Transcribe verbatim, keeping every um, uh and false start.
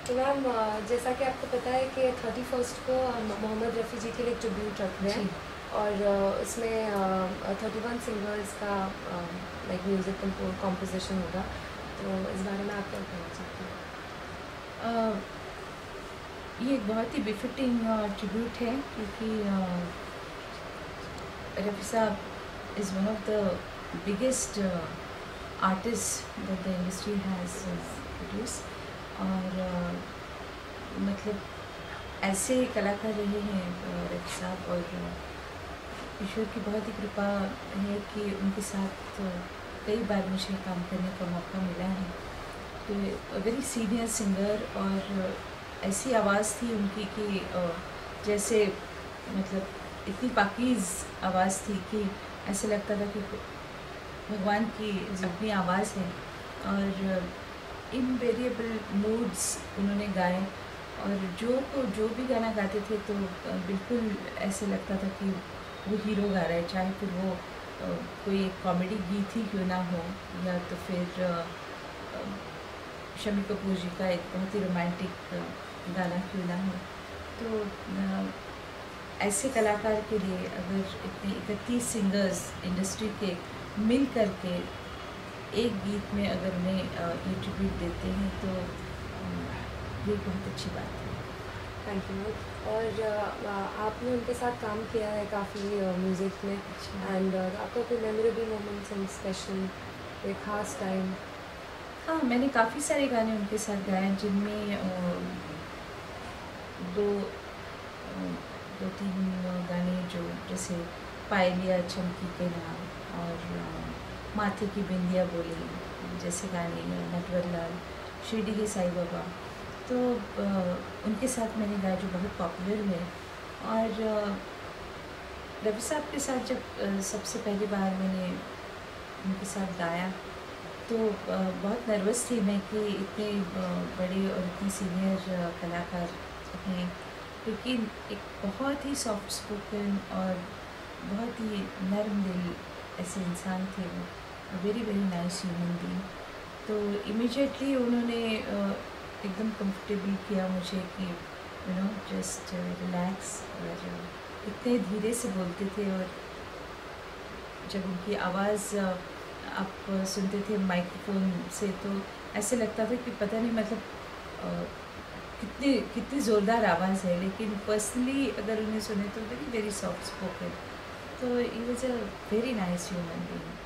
तो मैम जैसा कि आपको पता है कि थर्टी फर्स्ट को हम मोहम्मद रफ़ी जी के लिए ट्रिब्यूट रख रहे हैं और उसमें थर्टी वन सिंगर्स का लाइक म्यूज़िक कंपोजिशन होगा, तो इस बारे में आप क्या कहना चाहते हैं? ये एक बहुत ही बिफिटिंग ट्रिब्यूट है क्योंकि Rafi Sahab is one of the biggest artist that the industry has produce और uh, मतलब ऐसे कलाकार रहे हैं रफ़ी साहब और ईश्वर की बहुत ही कृपा है कि उनके साथ कई बार मुझे काम करने का मौका मिला है। तो वेरी सीनियर सिंगर और ऐसी आवाज़ थी उनकी कि जैसे मतलब इतनी पाकीज़ आवाज़ थी कि ऐसे लगता था कि भगवान की अपनी आवाज़ है और इनवेरिएबल मूड्स उन्होंने गाए और जो को जो भी गाना गाते थे तो बिल्कुल ऐसे लगता था कि वो हीरो गा रहा है, चाहे फिर वो कोई एक कॉमेडी गीत ही क्यों ना हो या तो फिर शम्मी कपूर जी का एक बहुत ही रोमांटिक गाना क्यों ना हो। तो ऐसे कलाकार के लिए अगर इतने इकतीस सिंगर्स इंडस्ट्री के मिल कर के एक गीत में अगर उन्हें ये ट्रिब्यूट देते हैं तो ये बहुत अच्छी बात है। Thank you. और आपने उनके साथ काम किया है काफ़ी म्यूज़िक में एंड आपका कोई मेमोरेबल मोमेंट्स एंड स्पेशल कोई ख़ास टाइम? हाँ, मैंने काफ़ी सारे गाने उनके साथ गाए जिनमें दो दो तीन गाने जो जैसे पायलिया चमकी के नाम और माथे की बिंदिया बोली जैसे गाने, नटवर लाल, शिरडी के साईं बाबा, तो आ, उनके साथ मैंने गाया जो बहुत पॉपुलर हुए। और रफ़ी साहब के साथ जब आ, सबसे पहली बार मैंने उनके साथ गाया तो आ, बहुत नर्वस थी मैं कि इतने बड़े और इतने सीनियर कलाकार हैं, क्योंकि एक बहुत ही सॉफ्ट स्पोकन और बहुत ही नर्म दिल ऐसे इंसान थे वो, very very nice human being. तो इमीडिएटली उन्होंने एकदम कंफर्टेबल किया मुझे कि यू नो जस्ट रिलैक्स, और इतने धीरे से बोलते थे और जब उनकी आवाज़ आप सुनते थे माइक्रोफोन से तो ऐसे लगता था कि पता नहीं मतलब कितनी कितनी ज़ोरदार आवाज़ है, लेकिन पर्सनली अगर उन्हें सुने तो वेरी वेरी सॉफ्ट स्पोकन। तो he was a very nice human being.